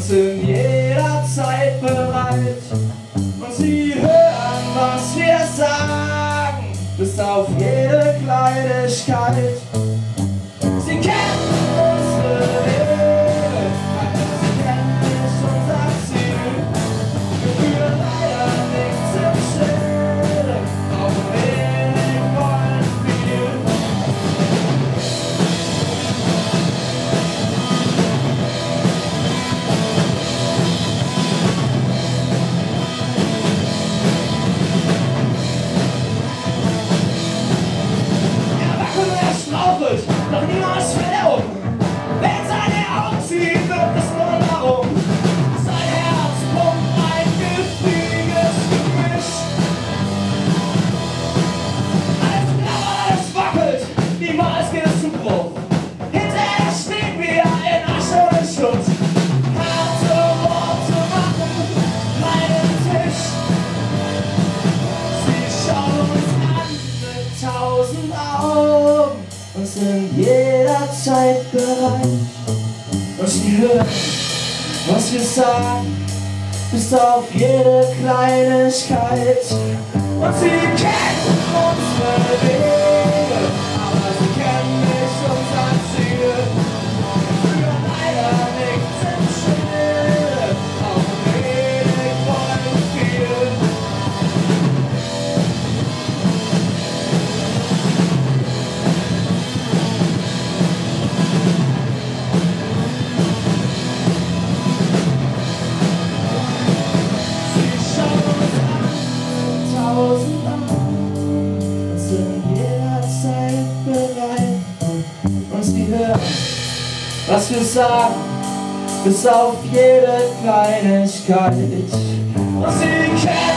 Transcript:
sind jederzeit bereit. Und sie hören, was wir sagen, bis auf jede Kleinigkeit. Sie kennen unsere Wege, aber sie kennen nicht unser Ziel. Wir fühlen leider nichts im Stille, auch wenig wollen viel. Strauchelt, doch niemals verloren. Wenn seine Augen sieht, wird es nur darum. Sein Herz pumpt ein giftiges Gemisch. Alles knabbert, alles wackelt, niemals geht es zum Bruch. Hinterher stehen wir in Asche und Schutt. Harte Worte machen keinen Tisch. Sie schauen uns an mit 1000 Augen und sind jederzeit bereit. Und sie hören, was wir sagen, bis auf jede Kleinigkeit. Und sie kennen unsere Wege, aber sie kennen nicht unser Ziel. Wir leider nichts im Stille, auch wenig wollen viel. Sind jederzeit bereit. Und sie hören, was wir sagen, bis auf jede Kleinigkeit. Und sie kennen